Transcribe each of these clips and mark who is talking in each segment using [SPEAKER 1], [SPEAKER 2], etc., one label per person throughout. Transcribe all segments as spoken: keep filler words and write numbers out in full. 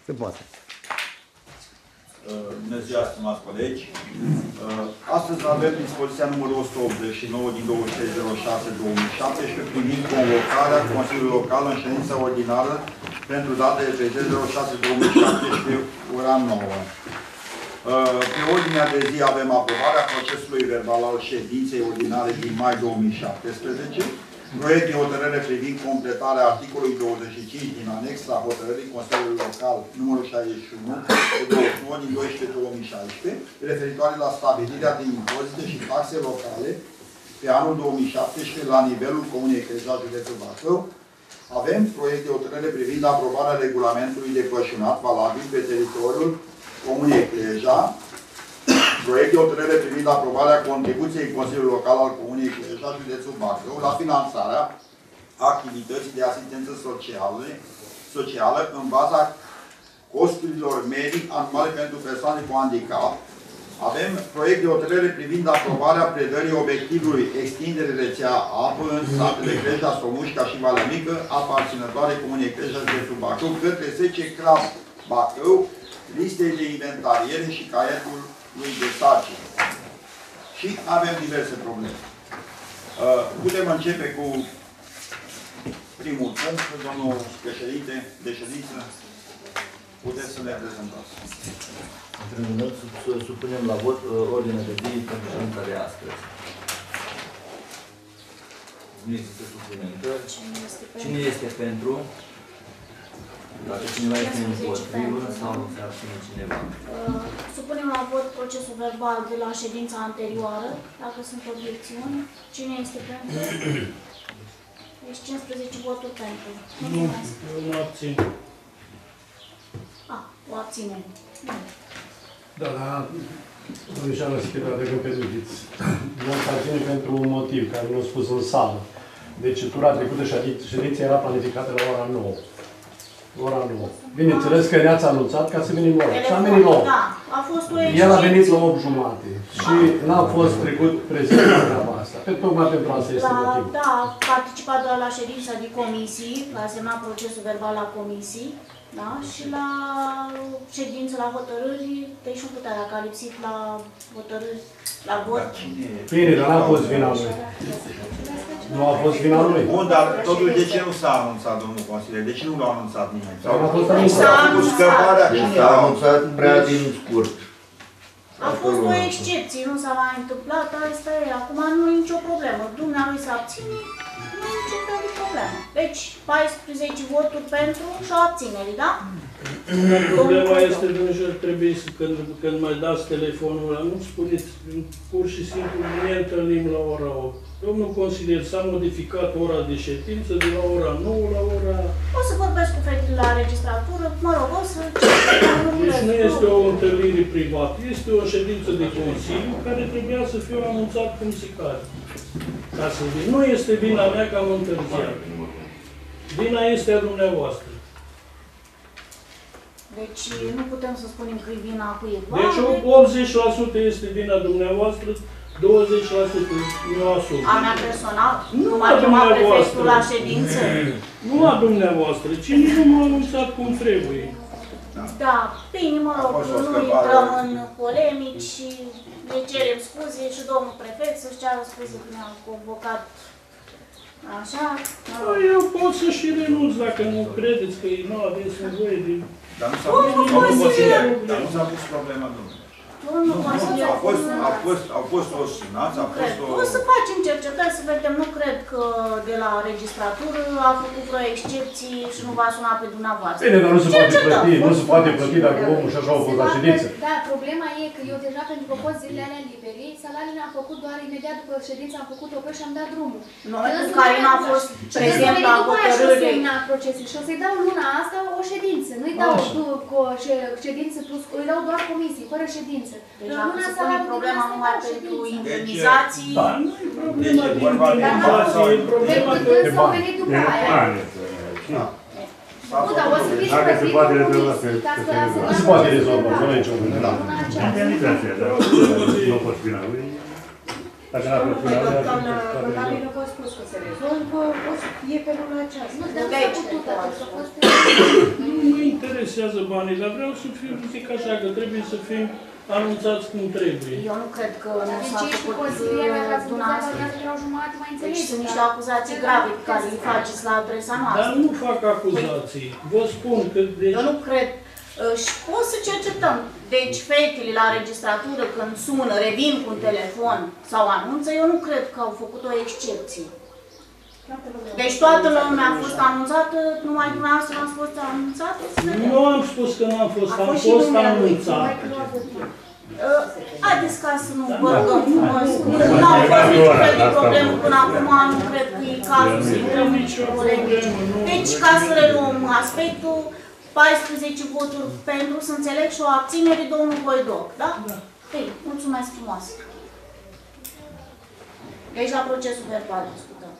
[SPEAKER 1] Se poate.
[SPEAKER 2] Bună ziua, stimați colegi. Astăzi avem dispoziția numărul o sută optzeci și nouă din douăzeci și trei zero șase două mii șaptesprezece privind convocarea Consiliului Local în ședință ordinară pentru data de treizeci zero șase două mii șaptesprezece, ora nouă. Pe ordinea de zi avem aprobarea procesului verbal al ședinței ordinare din mai două mii șaptesprezece, proiect de hotărâre privind completarea articolului douăzeci și cinci din anexa hotărârii Consiliului Local numărul șaizeci și unu de douăzeci și nouă din doisprezece două mii șaisprezece, referitoare la stabilirea de impozite și taxe locale pe anul două mii șaptesprezece la nivelul Comunei Cleja, județul Bacău. Avem proiect de hotărâre privind aprobarea regulamentului de pășunat valabil pe teritoriul Comunei Cleja, proiect de hotărâre privind aprobarea contribuției Consiliului Local al Comunei Cleja, județul Bacău, la finanțarea activității de asistență socială, socială în baza costurilor medii anuale pentru persoane cu handicap. Avem proiect de hotărâre privind aprobarea predării obiectivului extindere rețea apă în satele Cleja, Somușca și Valea Mică, aparținătoare Comunei Cleja, județul Bacău, către S C Crab Bacău, listei de inventariere și caietul lui de sarcini. Și avem diverse probleme. Putem începe cu primul punct, domnul președinte de ședință. Puteți să le prezentați.
[SPEAKER 3] În primul rând, supunem la vot ordinea de zi pentru ședința de astăzi. Nu există suplimentări. Cine este pentru? Dacă cineva este împotrivă sau se abține cineva.
[SPEAKER 4] Supunem la vot procesul verbal de la ședința anterioară, dacă sunt obiecțiuni. Cine este pentru? Deci cincisprezece voturi pentru.
[SPEAKER 5] Nu, eu nu abțin.
[SPEAKER 4] A, o abținere.
[SPEAKER 5] Da, da, domnișoară secretară, dacă îmi permiteți. Nu abține pentru un motiv care nu a spus în sală. Deci, tura trecută ședința era planificată la ora nouă. Ora nouă. Bineînțeles că ne-ați anunțat ca să venim la opt. Și am venit la opt.
[SPEAKER 4] Da, a fost o excepție.
[SPEAKER 5] El a venit la opt jumate și n-a fost trecut prezent la treaba asta. Pe tocmai pentru asta este motivul.
[SPEAKER 4] Da, a participat doar la ședința de comisii, a semnat procesul verbal la comisii, da? Și la ședință, la hotărâri, deci nu putea, dacă a lipsit la hotărâri, la vot.
[SPEAKER 5] Bine, dar n-a fost vina lui. Nu a fost vina lui.
[SPEAKER 2] Bun, dar totuși de ce nu s-a anunțat, domnul consilier? De ce nu l-a anunțat nimeni? Sau
[SPEAKER 5] a fost
[SPEAKER 2] scăparea
[SPEAKER 3] anunțat.
[SPEAKER 2] cine
[SPEAKER 3] S-a
[SPEAKER 2] a
[SPEAKER 3] anunțat prea din scurt.
[SPEAKER 4] A fost o excepție, nu s-a mai întâmplat, asta e. Acum nu e nicio problemă. Dumnealui se abține, nu e nicio fel de problemă. Deci, paisprezece voturi pentru și o abținere, da?
[SPEAKER 5] Problema este, domnul, trebuie să, când, când mai dați telefonul ăla, nu spuneți, pur și simplu, ne întâlnim la ora opt. Domnul consilier, s-a modificat ora de ședință de la ora nouă la ora...
[SPEAKER 4] O să vorbesc cu fetele la registratură, mă rog, o să...
[SPEAKER 5] Deci nu este o întâlnire privată, este o ședință de consiliu care trebuia să fie anunțat cum se cade. Ca să vin. Nu este vina mea că am întârziat. Vina este a dumneavoastră.
[SPEAKER 4] Deci nu putem să spunem că e vina cuiva.
[SPEAKER 5] Deci optzeci la sută este vina dumneavoastră, douăzeci la sută nu asum.
[SPEAKER 4] A mea personal?
[SPEAKER 5] Nu
[SPEAKER 4] m-a
[SPEAKER 5] a
[SPEAKER 4] chemat prefectul
[SPEAKER 5] dumneavoastră.
[SPEAKER 4] la ședință?
[SPEAKER 5] Nu a dumneavoastră, cine nu m-a anunțat cum trebuie.
[SPEAKER 4] Da, bine, mă rog, nu intrăm în polemici și ne cerem scuze și domnul prefect să-și ceară scuze că ne-am convocat așa.
[SPEAKER 5] Eu pot să și renunț dacă nu credeți că nu aveți nevoie de...
[SPEAKER 2] Dar nu s-a pus, consilier, dar nu s-a pus problema, domnule.
[SPEAKER 4] Domnul consilier,
[SPEAKER 2] a fost, a fost, au fost o sunați, a fost o...
[SPEAKER 4] O să facem cercetări, să vedem. Nu cred că de la registratură a făcut vreo excepție și nu va suna pe dumneavoastră.
[SPEAKER 5] Bine, dar nu se poate plăti, nu se poate plăti dacă omul și așa a fost la ședință.
[SPEAKER 6] Da, problema e că eu deja, pentru că pot zilele alea libere, salariile am făcut doar imediat după ședință, am făcut operi și am dat drumul.
[SPEAKER 4] Noi, cu care n-a fost prezent la hotărâre.
[SPEAKER 6] Și o să-i dau luna asta o ședință. Nu-i dau cu o ședință plus, îi dau doar comisii, fără ședință.
[SPEAKER 4] Deci dacă se pune problema numai pentru indemnizații...
[SPEAKER 5] Da, nu e problema de indemnizații, e problema că...
[SPEAKER 6] Când s-au venit după aia. Nu, dar o să fie și plătit cu comisii, ca să...
[SPEAKER 5] Nu se poate rezolva, nu e nicio problemă.
[SPEAKER 6] Indemnizația,
[SPEAKER 7] da. Nu poți vina lui.
[SPEAKER 5] Dacă n-ar fi
[SPEAKER 1] Păi,
[SPEAKER 5] finalizat,
[SPEAKER 1] doamna
[SPEAKER 5] toate
[SPEAKER 1] contabilă v-a spus că se rezolvă, o să fie pe luna aceasta.
[SPEAKER 6] Nu, dar nu s-a putut atunci, a fost...
[SPEAKER 7] Nu mă interesează banii, dar vreau să fiu, zic așa, că trebuie să fim anunțați cum trebuie.
[SPEAKER 4] Eu nu cred că nu
[SPEAKER 6] Dar de
[SPEAKER 4] s-a
[SPEAKER 6] ce și
[SPEAKER 4] făcut
[SPEAKER 6] consilierea ca să
[SPEAKER 4] dumneavoastră.
[SPEAKER 6] dumneavoastră erau jumătate mai
[SPEAKER 4] Deci
[SPEAKER 6] înțelegi?
[SPEAKER 4] sunt niște acuzații grave pe care le faceți la adresa
[SPEAKER 7] Dar
[SPEAKER 4] noastră.
[SPEAKER 7] nu fac acuzații. Vă spun că deci,
[SPEAKER 4] Eu nu cred. Uh, Și o să cercetăm. Deci fetele la registratură când sună, revin cu un telefon sau anunță, eu nu cred că au făcut o excepție. Deci toată lumea a fost anunțată, numai dumneavoastră am fost anunțată?
[SPEAKER 7] nu am spus că n-am fost,
[SPEAKER 1] A
[SPEAKER 7] am
[SPEAKER 1] fost și
[SPEAKER 7] fost
[SPEAKER 1] numele lui,
[SPEAKER 7] anunțat.
[SPEAKER 1] numai că nu a avut timp.
[SPEAKER 4] Uh, Haideți ca să nu vă rugăm frumos. Nu au fost niciun fel de problemă până acum, nu cred că e cazul să intrăm în
[SPEAKER 7] nicio
[SPEAKER 4] polemici.
[SPEAKER 7] problemă, nu.
[SPEAKER 4] Deci ca să reluăm aspectul, paisprezece voturi pentru, să înțeleg, și o abținere, domnul Voidoc, da?
[SPEAKER 7] Da.
[SPEAKER 4] Ei, mulțumesc frumos. Deci la procesul verbal discutăm.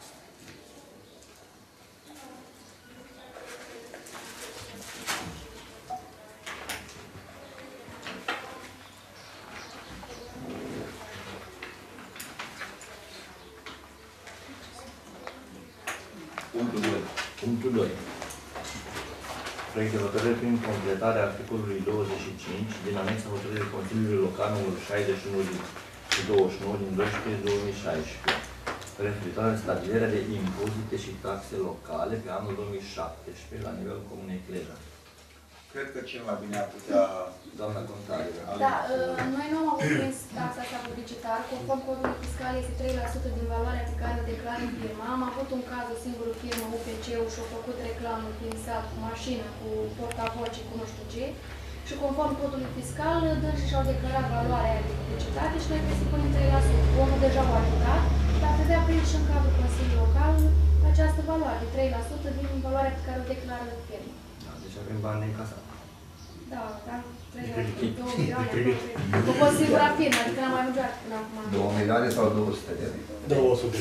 [SPEAKER 2] Punctul doi.
[SPEAKER 3] Punctul doi. Proiect de hotărâre prin completarea articolului douăzeci și cinci din anexa hotărârii Consiliului Local numărul șaizeci și unu și douăzeci și nouă din doisprezece două mii șaisprezece, referitoare la stabilirea de impozite și taxe locale pe anul două mii șaptesprezece la nivelul Comunei Cleja.
[SPEAKER 2] Cred că cel mai bine ar putea...
[SPEAKER 3] Doamna contabilă.
[SPEAKER 6] Da, uh, noi nu am avut prins taxa asta publicitară, conform codului fiscal este trei la sută din valoarea pe care o declară firma. Am avut un caz, o singură firmă, U P C-ul, și-a făcut reclamă prin sat cu mașină, cu portavoce, cu nu știu ce. Și conform codului fiscal, dânsii și-au declarat valoarea aia de publicitate și noi trebuie să punem trei la sută. Omul deja a ajutat, dar trebuia prins și în cadrul Consiliului Local această valoare, trei la sută din valoarea pe care o declară firma.
[SPEAKER 3] Da, deci avem bani de încasat.
[SPEAKER 6] Da, da, trei la sută, două milioane, cu o singură firmă, adică n-am mai mergeat până acum.
[SPEAKER 8] două milioane sau două sute de lei?
[SPEAKER 5] două sute.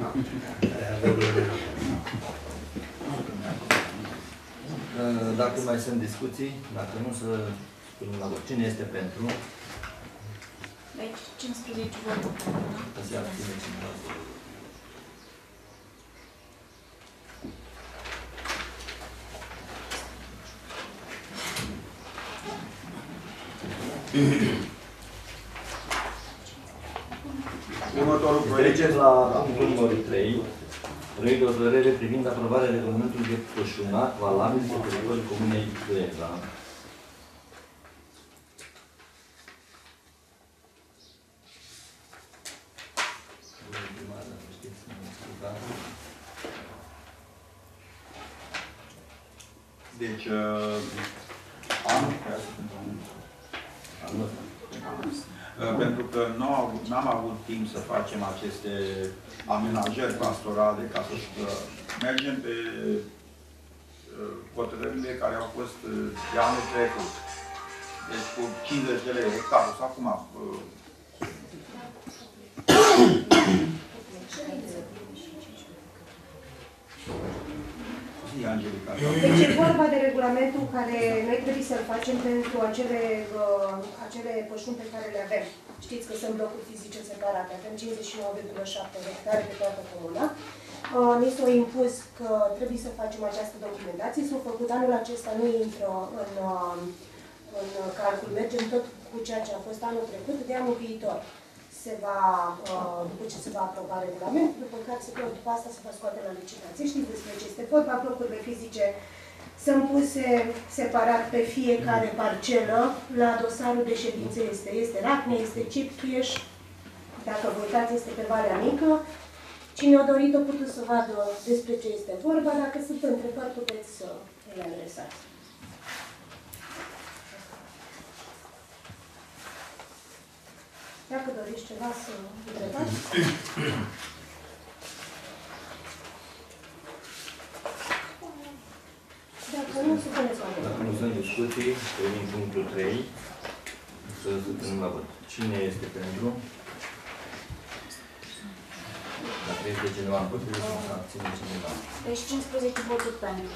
[SPEAKER 3] Dacă mai sunt discuții, dacă nu, să spunem la vot. Cine este pentru?
[SPEAKER 4] Deci cincisprezece voturi.
[SPEAKER 3] Să se abține cineva.
[SPEAKER 2] Următorul proiect...
[SPEAKER 3] Trecem la punctul numărul trei. Proiect de hotărâre privind aprobarea regulamentului de pășunat valabil pe teritoriul Comunei Cleja.
[SPEAKER 2] Deci, uh, anul,
[SPEAKER 3] Anul.
[SPEAKER 2] Uh, pentru că nu am avut, n-am avut timp să facem aceste amenajări pastorale ca să uh, mergem pe uh, hotărârile care au fost uh, de anul trecut. Deci cu cincizeci de lei hectarul sau acum. Uh, zi, Angelica.
[SPEAKER 1] Deci e vorba de regulamentul care noi trebuie să-l facem pentru acele, uh, acele pășuni pe care le avem. Știți că sunt blocuri fizice separate, avem cincizeci și nouă virgulă șapte hectare pe toată comuna. Uh, ni s-a impus că trebuie să facem această documentație, s-a făcut anul acesta, nu intră în, uh, în calcul, mergem tot cu ceea ce a fost anul trecut, de anul viitor. Se va, uh, după ce se va aproba regulamentul, după care se pot, după asta se va scoate la licitație. Știți despre ce este vorba, blocurile fizice sunt puse separat pe fiecare parcelă, la dosarul de ședințe este, este racne, este chip, cash, dacă vă uitați este pe Valea Mică. Cine a dorit, a putut să vadă despre ce este vorba, dacă sunt întrebări, puteți să le adresați. Dacă doriți ceva să întrebați. Dacă nu, supuneți la vot.
[SPEAKER 3] Dacă nu sunt discuții, venim punctul trei. Să supunem la vot. Cine este pentru? Dacă este cineva împotrivă, să se abține cineva.
[SPEAKER 4] Deci cincisprezece voturi pentru.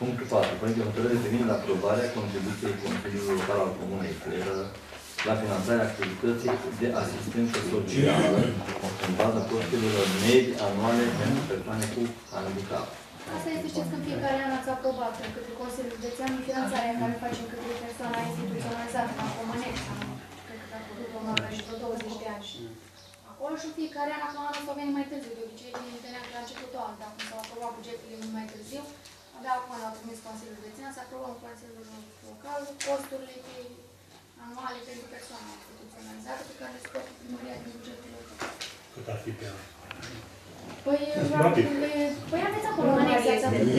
[SPEAKER 3] Punctul patru. Proiect de hotărâre privind aprobarea contribuției Consiliului Local al Comunei Cleră la finanțarea activității de asistență socială în baza costurilor medii anuale pentru persoane cu handicap.
[SPEAKER 6] Asta este, știți că în fiecare an ați aprobat în către Consiliul Județean finanțarea care facem către persoana instituționalizată la Comăneș. Cred că a făcut o marcă și vreo douăzeci de ani. Acolo și în fiecare an, acum anul s-au venit mai târziu. De obicei, din întâlneam că la începutul anului, dacă s-au aprobat bugetele mult mai târziu, abia acum l-au trimis Consiliul Județean să aprobăm Consiliul Local costurile anuale pentru persoana instituționalizată pe care le scoate primăria din bugetul local.
[SPEAKER 5] Cât ar fi pe an?
[SPEAKER 6] Păi, păi aveți acolo în anexă, ați avut.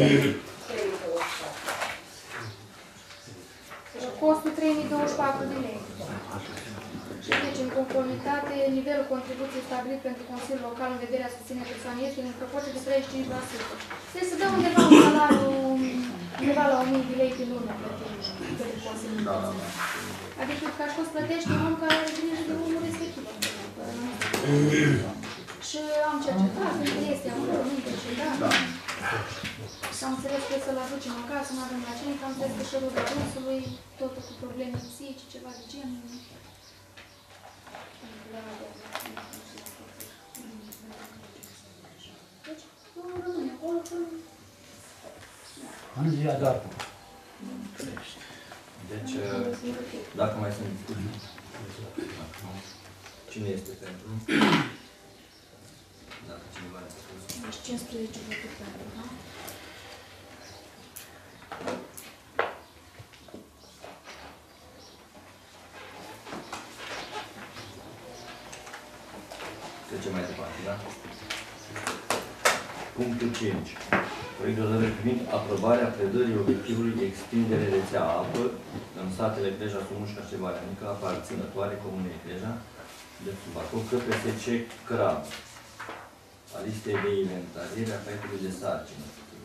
[SPEAKER 6] Costul trei mii douăzeci și patru de lei. Și deci, în conformitate, nivelul contribuției stabilit pentru Consiliul Local în vederea susținerii persoanei este în proporție de treizeci și cinci la sută. Deci să dăm undeva un salariu, undeva la o mie de lei pe lună pentru Consiliul Local. Adică ca și fost plătește un om care are grijă de omul respectiv. Și am cercetat, este acolo, nu este, da? Și am înțeles că să-l aducem acasă, nu avem la cine, că am înțeles că și ruda rusului, totul cu probleme psihice, ceva de genul. Deci, nu rămâne acolo până...
[SPEAKER 5] În ziua doar.
[SPEAKER 3] Deci, dacă mai sunt discuții, cine este pentru? Dacă cineva ne spune.
[SPEAKER 4] Deci cincisprezece voturi pentru, da?
[SPEAKER 3] Trecem mai departe, da? Punctul cinci. Proiect de hotărâre privind aprobarea predării obiectivului extindere rețea apă în satele Cleja, Sumușca și Valea Mică, aparținătoare Comunei Cleja, de sub Bacău, către S C Crab, a listei de inventariere a proiectului de sarcină.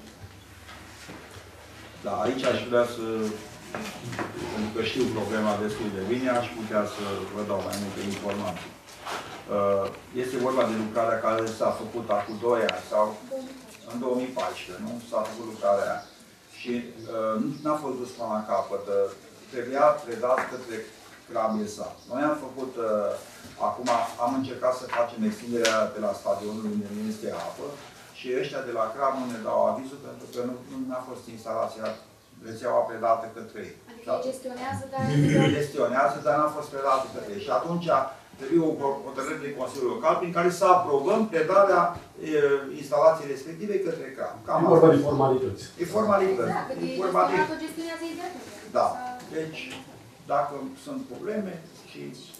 [SPEAKER 2] Da, aici aș vrea să, pentru că știu problema destul de bine, aș putea să vă dau mai multe informații. Este vorba de lucrarea care s-a făcut acum doi ani sau în două mii paisprezece, nu? S-a făcut lucrarea aia. Și uh, nu a fost dus până la capăt. Trebuia predat către Crab-Sat. Noi am făcut, uh, acum am încercat să facem extinderea de la stadionul unde nu este apă și ăștia de la Crab nu ne dau avizul pentru că nu, nu a fost instalația, rețeaua predată către ei.
[SPEAKER 6] Adică ei gestionează, dar...
[SPEAKER 2] gestionează, dar n-a fost predată către ei. Și atunci trebuie o hotărâre de Consiliul Local prin care să aprobăm predarea e, instalației respective către Crab.
[SPEAKER 5] E vorba de formalități.
[SPEAKER 2] E formalități.
[SPEAKER 6] Da, că de gestionat-o gestionează ei de atunci.
[SPEAKER 2] Da. Deci, dacă sunt probleme și...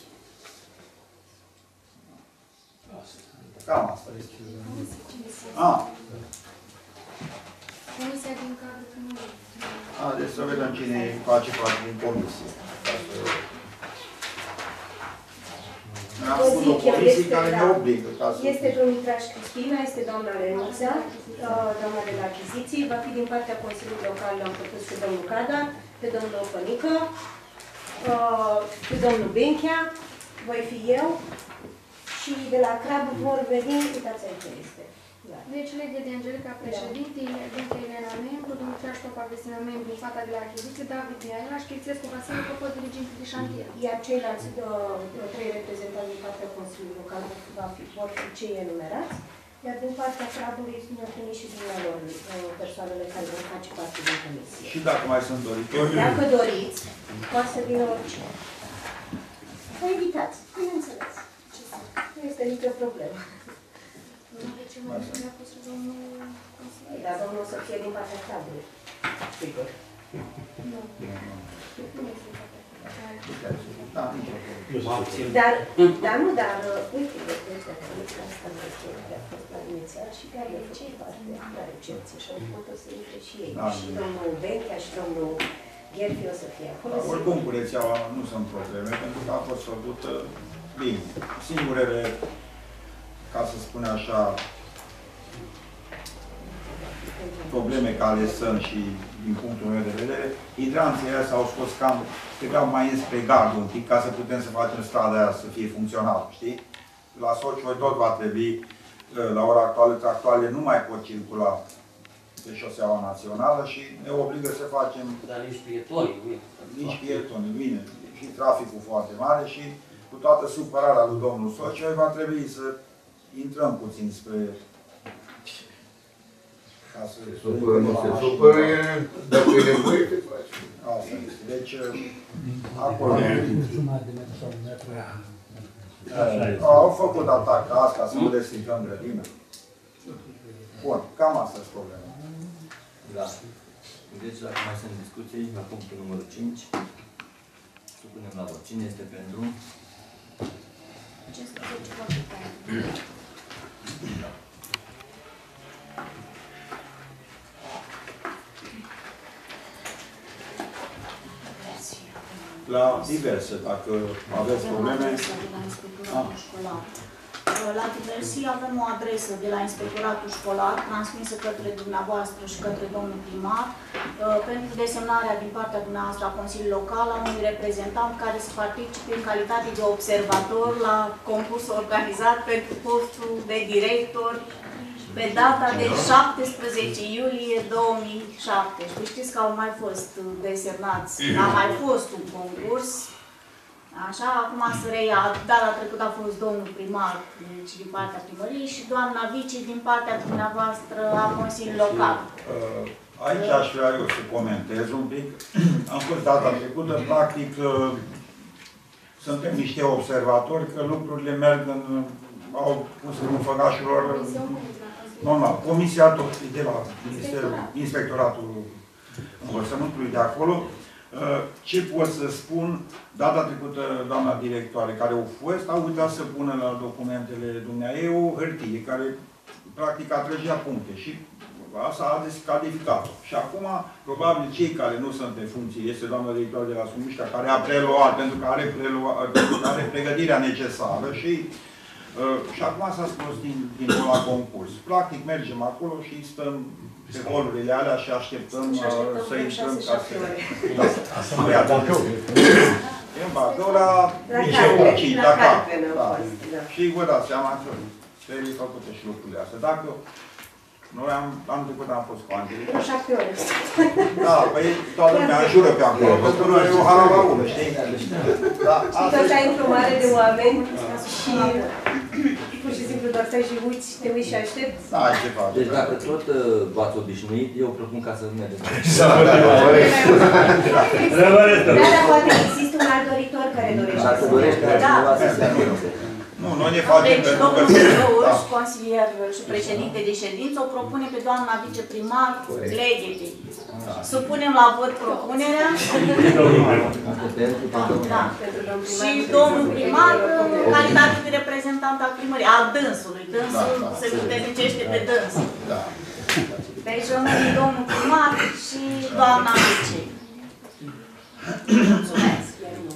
[SPEAKER 2] Cam asta este. Ah.
[SPEAKER 6] Comisia din cadrul primului.
[SPEAKER 2] A, deci să vedem cine face parte din comisie. Am spus o comisie care ne obligă.
[SPEAKER 1] Este domnul Traș Cristina, este doamna Renuța, doamna de la achiziții, va fi din partea Consiliului Local, am propus pe domnul Cada, pe domnul Fănică, pe domnul Benchea, voi fi eu și de la Crab vor veni, uitați aici este.
[SPEAKER 6] Deci, lege de Angelica președinte, Benchea Elena membru, domnul Traș Topa Vestina membru, fata de la achiziție, David Miaela și Chirțescu Vasile, propos diriginte de șantier.
[SPEAKER 1] Iar ceilalți trei reprezentanți din partea Consiliului Local va fi, vor fi cei enumerați, iar din partea Crabului ne-au primit și dumnealor persoanele care vor face parte din comisie.
[SPEAKER 2] Și dacă mai sunt doritori?
[SPEAKER 1] Dacă doriți, poate să vină oricine. Vă invitați, bineînțeles. Nu este nicio problemă.
[SPEAKER 6] De ce mai bine a fost domnul consilier?
[SPEAKER 1] Dar domnul o să fie din partea Crabului. Sigur.
[SPEAKER 6] Nu. Nu este din partea Crabului.
[SPEAKER 2] Da, nicio problemă.
[SPEAKER 1] Dar, dar nu, dar, uite, uite, uite, asta nu este care a fost la inițial și care a făcut parte la recepție și au făcut să intre și ei. Și domnul Benchea și domnul Gherfi o să fie acolo.
[SPEAKER 2] Oricum cu rețeaua nu sunt probleme, pentru că a fost făcută bine. Singurele, ca să spun așa, probleme care sunt și din punctul meu de vedere, hidranții aia s-au scos cam, trebuiau mai înspre gard un pic, ca să putem să facem strada aia să fie funcțională, știi? La Socioi tot va trebui, la ora actuală, tractoarele nu mai pot circula spre șoseaua națională și ne obligă să facem...
[SPEAKER 9] Dar nici pietoni,
[SPEAKER 2] nici pietoni, bine. Și traficul foarte mare și cu toată supărarea lui domnul Sociu, va trebui să intrăm puțin spre... Ca să...
[SPEAKER 8] Se supără, nu se supără, dacă e nevoie, te faci.
[SPEAKER 2] Asta este. Deci, acolo... Au făcut atac asta, să nu destricăm grădina. Bun, cam asta e problema.
[SPEAKER 3] Da. Deci, dacă mai sunt discuții, la punctul numărul cinci, supunem la vot. Cine este pentru?
[SPEAKER 4] cincisprezece voturi pentru.
[SPEAKER 2] La diverse, dacă aveți probleme...
[SPEAKER 4] La diversii avem o adresă de la Inspectoratul Școlar, transmisă către dumneavoastră și către domnul primar, pentru desemnarea din partea dumneavoastră a Consiliului Local a unui reprezentant care să participe în calitate de observator la concursul organizat pentru postul de director pe data de șaptesprezece iulie două mii șaptesprezece. Știți că au mai fost desemnați, a mai fost un concurs. Așa, acum să reia, data trecută a fost domnul primar, deci din partea primăriei, și doamna vice din partea dumneavoastră a Consiliului Local.
[SPEAKER 2] Aici aș vrea eu să comentez un pic. Am fost data trecută, practic, suntem niște observatori că lucrurile merg în, au pus în făgașul lor normal. Comisia tot de la Ministerul, Inspectoratul Învățământului de acolo. Ce pot să spun, data trecută, doamna directoare, care au fost, a uitat să pună la documentele dumneavoastră o hârtie care, practic, atrăgea puncte și asta a descalificat-o. Și acum, probabil, cei care nu sunt în funcție, este doamna directoare de la Sumiștea, care a preluat, pentru că are, preluat, pentru că are pregătirea necesară și uh, și acum s-a scos din, din la concurs. Practic, mergem acolo și stăm pe holurile alea și așteptăm uh, să intrăm ca să... Da, nu e atât. E în Bacău, la Liceu la Carpe. Și vă dați seama că trebuie făcute și lucrurile astea. Dacă noi am, am trecut, am fost cu Angeli.
[SPEAKER 1] În șapte ore.
[SPEAKER 2] Da, păi toată lumea jură pe acolo, pentru că noi e o harabaulă, știi?
[SPEAKER 1] Și tot ai într-o mare de oameni și pur și simplu doar stai și uiți, te uiți și aștepți.
[SPEAKER 2] Da, ce faci?
[SPEAKER 3] Deci dacă tot v-ați obișnuit, eu propun ca să nu mergeți.
[SPEAKER 1] Da, dar poate există un alt doritor care dorește.
[SPEAKER 3] Dacă dorește altcineva să se anunțe.
[SPEAKER 2] Nu, noi ne facem
[SPEAKER 4] deci,
[SPEAKER 2] pentru că...
[SPEAKER 4] domnul Răuș, consilier și președinte de ședință, o propune pe doamna viceprimar Legheti. Supunem la vot propunerea. Da. Și domnul primar, calitate de reprezentant al primării, al dânsului. Dânsul se puternicește pe dânsul. Deci rămâne domnul primar și doamna vice. Mulțumesc.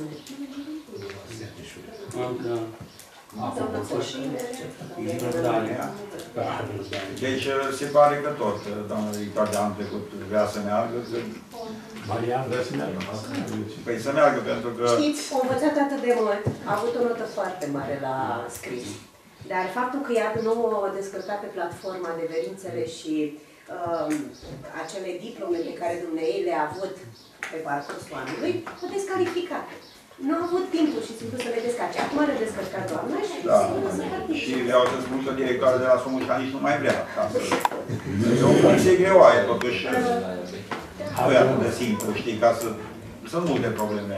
[SPEAKER 2] Deci se pare că tot, doamna directoare de anul trecut vrea să meargă.
[SPEAKER 5] Marian vrea să meargă.
[SPEAKER 2] Păi să meargă pentru că...
[SPEAKER 1] Știți, a învățat atât de mult, a avut o notă foarte mare la scris. Dar faptul că ea nu a descărcat pe platforma adeverințele și um, acele diplome pe care dumneavoastră le-a avut pe parcursul anului, a descalificat. Nu a avut timpul și simplu să le descarce. Acum le descărcat doamna și
[SPEAKER 2] da.
[SPEAKER 1] să participe.
[SPEAKER 2] Și vreau să spun că directoarea de la Somușca nici nu mai vrea. E o funcție greoaie, totuși. Nu e atât de simplu, știi, ca să... Sunt multe probleme.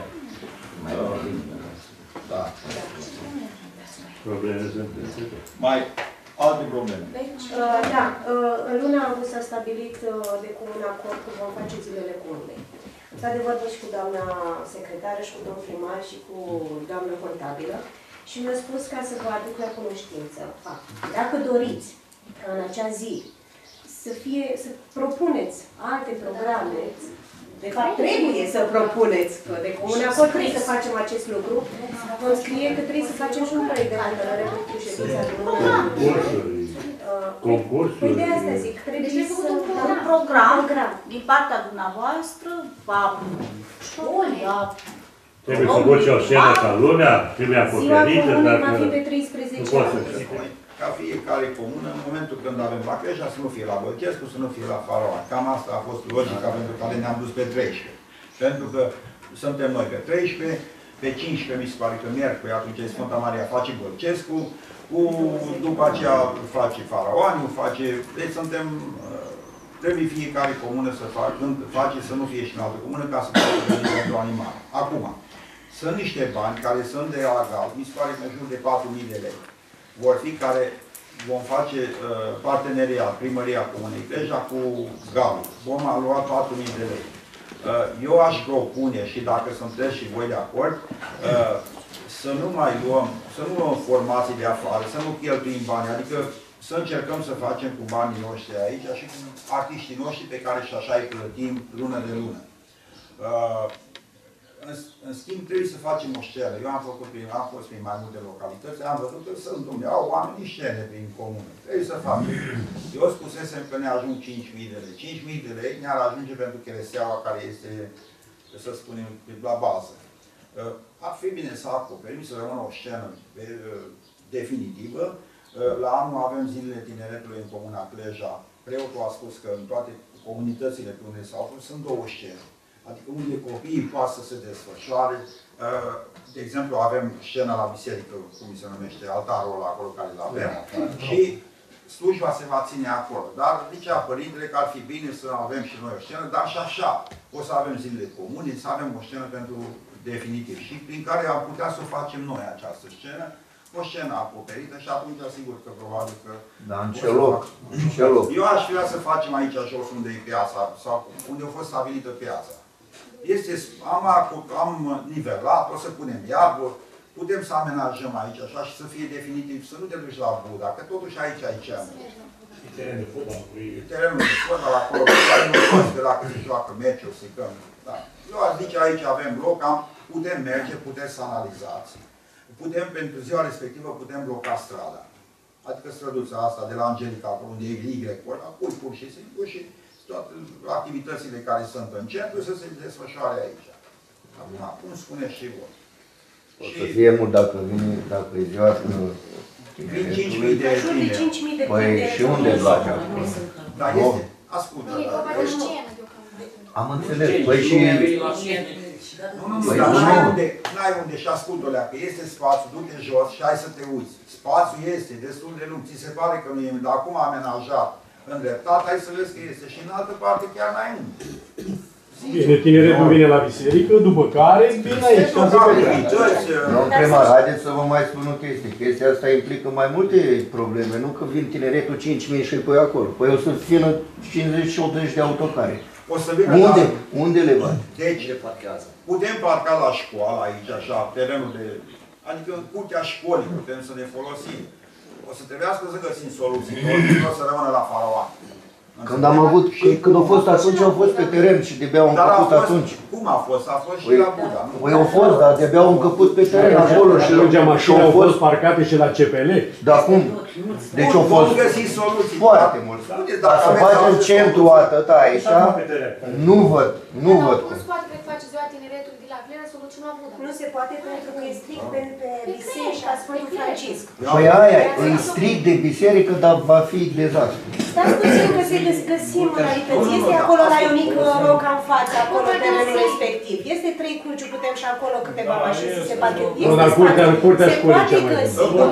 [SPEAKER 2] Da.
[SPEAKER 7] Probleme sunt.
[SPEAKER 2] Mai alte probleme.
[SPEAKER 1] Deci, uh, da, uh, în luna august s-a stabilit uh, de comun acord că vom face zilele comunei. Într-adevăr, văd și cu doamna secretară, și cu domnul primar, și cu doamna contabilă. Și mi-a spus ca să vă aduc la cunoștință faptul. Dacă doriți ca în acea zi să fie, să propuneți alte programe, de fapt trebuie să propuneți, că de comun acord trebuie să facem acest lucru, vom scrie că trebuie să facem și un proiect de hotărâre pentru ședința de
[SPEAKER 7] Concursuri. Concursuri.
[SPEAKER 1] Păi de asta zic, trebuie să
[SPEAKER 4] dăm un program din partea dumneavoastră, a școlii, a...
[SPEAKER 7] Trebuie să duci o scenă ca lumea, trebuie acoperită,
[SPEAKER 1] dacă... Ziua
[SPEAKER 7] dacă...
[SPEAKER 1] va fi pe treisprezece
[SPEAKER 7] nu poți să...
[SPEAKER 2] ca fiecare comună, în momentul când avem la Cleja, să nu fie la Bălcescu, să nu fie la Faraon. Cam asta a fost logica pentru care ne-am dus pe treisprezece. Pentru că suntem noi pe treisprezece, pe cincisprezece mi se pare că miercuri, atunci Sfânta Maria face Bălcescu, cu, după aceea face Faraoniu, face... Deci suntem... Trebuie fiecare comună să facă, când face să nu fie și în altă comună, ca să facă pentru animale. Acum, sunt niște bani care sunt de la Gal, mi se pare că în jur de patru mii de lei. Vor fi care vom face uh, parteneriat, primăria comunei Cleja cu Gal. Vom lua patru mii de lei. Uh, eu aș propune, și dacă sunteți și voi de acord, uh, să nu mai luăm, să nu luăm formații de afară, să nu cheltuim bani, adică să încercăm să facem cu banii noștri aici și cu artiștii noștri pe care și așa îi plătim lună de lună. Uh, în, în schimb, trebuie să facem o scenă. Eu am făcut prin, am fost prin mai multe localități, am văzut că sunt unde au oamenii scene prin comună. Trebuie să facem. Eu spusesem că ne ajung cinci mii de lei. cinci mii de lei ne-ar ajunge pentru chereseaua care este, să spunem, la bază. Uh, ar fi bine să acoperim, să rămână o scenă uh, definitivă. La anul avem zilele tineretului în Comuna Cleja. Preotul a spus că în toate comunitățile pe unde s-au fost sunt două scene. Adică unde copiii poate să se desfășoare. De exemplu, avem scena la biserică, cum se numește, altarul ăla acolo care îl avem. Și slujba se va ține acolo. Dar zicea părintele că ar fi bine să avem și noi o scenă, dar și așa. O să avem zilele comune, să avem o scenă pentru definitiv. Și prin care am putea să o facem noi această scenă. O scenă acoperită și atunci asigur că probabil că...
[SPEAKER 8] Dar în ce loc? În ce loc?
[SPEAKER 2] Eu aș vrea să facem aici jos unde e piața, sau unde a fost stabilită piața. Este, am, am nivelat, o să punem iarbă, putem să amenajăm aici așa și să fie definitiv, să nu te duci la Buda, că totuși aici, aici am.
[SPEAKER 7] Și terenul de fotbal.
[SPEAKER 2] Terenul de fotbal acolo, care nu poți că dacă se joacă meciul, să căm. Da. Eu aș zice aici avem loc, am, putem merge, puteți să analizați. Putem, pentru ziua respectivă, putem bloca strada. Adică străduța asta de la Angelica, acolo unde e Y, acolo, pui pur și simplu și toate activitățile care sunt în centru să se desfășoare aici. Acum, cum spuneți și voi.
[SPEAKER 8] O să fie mult dacă vine, dacă e ziua
[SPEAKER 2] vin cinci mii de tineri.
[SPEAKER 8] Păi și unde place acolo?
[SPEAKER 2] Da, este. Ascultă.
[SPEAKER 8] Am înțeles. Păi și...
[SPEAKER 2] Nu, nu, nu, dar n-ai unde, n-ai unde și ascult-o lea, că este spațiu, du-te jos și hai să te uiți. Spațiul este destul de lung, ți se pare că nu e, dar acum amenajat, îndreptat, hai să vezi că este și în altă parte chiar n-ai unde.
[SPEAKER 5] Bine, tineretul vine la biserică, după care vine aici, ca să
[SPEAKER 8] petrece. Domnul primar, haideți să vă mai spun o chestie. Chestia asta implică mai multe probleme, nu că vin tineretul cinci mii și îi pui acolo. Păi o să vină cincizeci și optzeci de autocare.
[SPEAKER 2] O să vină
[SPEAKER 8] unde?
[SPEAKER 2] La...
[SPEAKER 8] Unde le bate?
[SPEAKER 2] Deci, putem parca la școală aici, așa, terenul de... Adică în curtea școlii putem să ne folosim. O să trebuiască să găsim soluții, nu o să rămână la Faraon.
[SPEAKER 8] Când am avut, când, când au fost atunci, au fost pe teren și de-abia au încăput atunci.
[SPEAKER 2] Cum a fost? A fost și
[SPEAKER 8] păi,
[SPEAKER 2] la Buda, nu?
[SPEAKER 8] Păi au fost, dar de-abia au încăput pe teren acolo și
[SPEAKER 5] legea mașinii au fost parcate și la C P L.
[SPEAKER 8] Dar cum? Deci au fost foarte mult. Dar să facem centru atâta aici, nu văd, nu văd cum.
[SPEAKER 6] Nu se poate că face ziua tineretului de la Cleja soluționa Buda.
[SPEAKER 1] Nu se poate pentru că e strict pe biserica Sfântul Francisc.
[SPEAKER 8] Păi aia, e strict de biserică, dar va fi dezastru.
[SPEAKER 1] Stați puțin că se găsim modalități. Este acolo la o mică roca în față, acolo terenul respectiv. Este trei cruci, putem și acolo câteva mașini să se parche.
[SPEAKER 5] Nu, dar curtea, curtea școlii cea mai